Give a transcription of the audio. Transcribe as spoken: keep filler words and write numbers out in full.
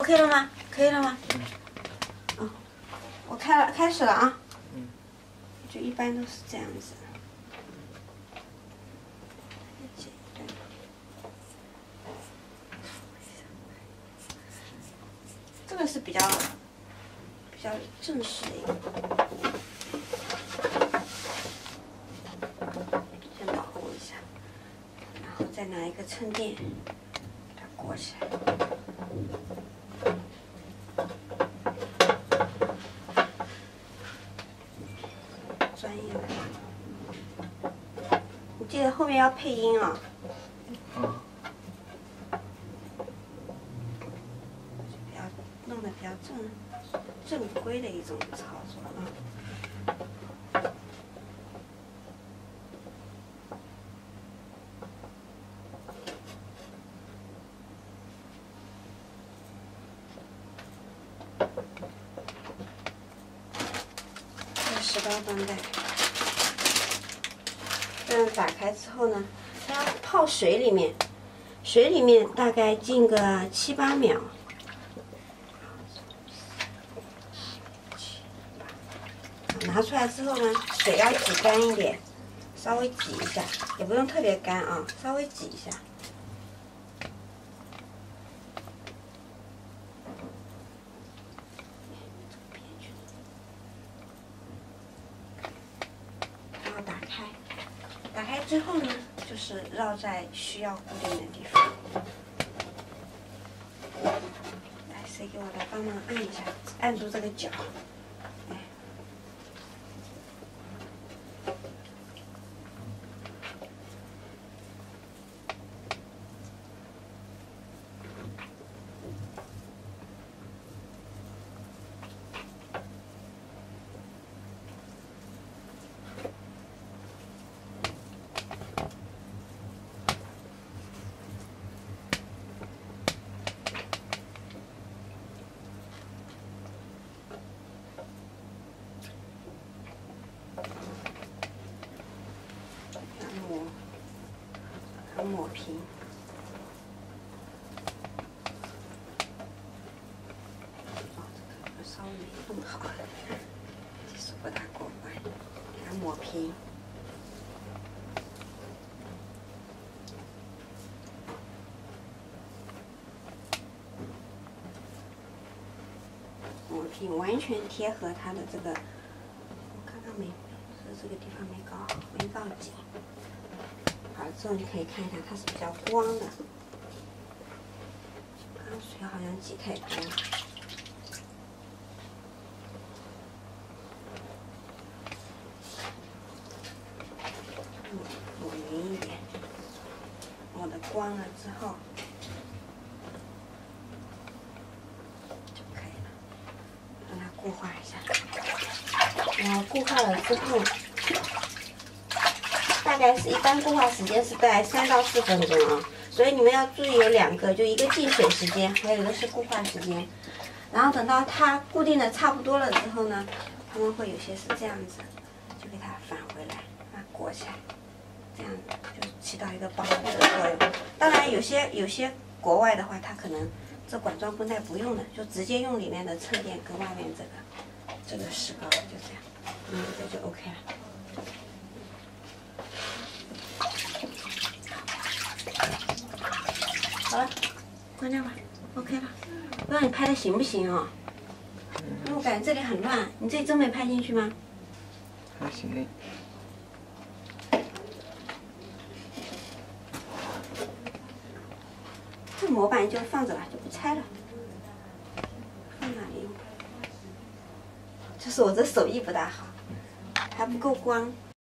OK 了吗？可以了吗？嗯。哦，我开了，开始了啊。 嗯。 就一般都是这样子。这个是比较比较正式的一个，先保护一下，然后再拿一个衬垫把它裹起来。专业的，你记得后面要配音啊。 嗯。 弄得比较正正规的一种操作啊。这石膏绷带，这样打开之后呢，它要泡水里面，水里面大概浸个七八秒。拿出来之后呢，水要挤干一点，稍微挤一下，也不用特别干啊，稍微挤一下。然后打开，打开之后呢，就是绕在需要固定的地方。来，谁给我来帮忙按一下，按住这个角。抹平，哦，这个稍微没弄好，技术不大过关，给它抹平。抹平，完全贴合它的这个，我看看没，是这个地方没搞好，没搞紧。好了之后，你可以看一下，它是比较光的。刚刚水好像挤太多了。抹抹匀一点，抹的光了之后就可以了。让它固化一下，然后固化了之后。大概是一般固化时间是在三到四分钟啊，所以你们要注意有两个，就一个进水时间，还有一个是固化时间。然后等到它固定的差不多了之后呢，它们会有些是这样子，就给它返回来，把它裹起来，这样就起到一个保护的作用。当然有些有些国外的话，它可能这管状绷带不用的，就直接用里面的衬垫跟外面这个这个石膏，就这样，嗯，这就 OK 了。好了，关掉吧 ，OK 了。不知道你拍的行不行啊？因为我感觉这里很乱，你这里真没拍进去吗？ 还行。 这模板就放着吧，就不拆了。放哪里用？就是我这手艺不大好，还不够光。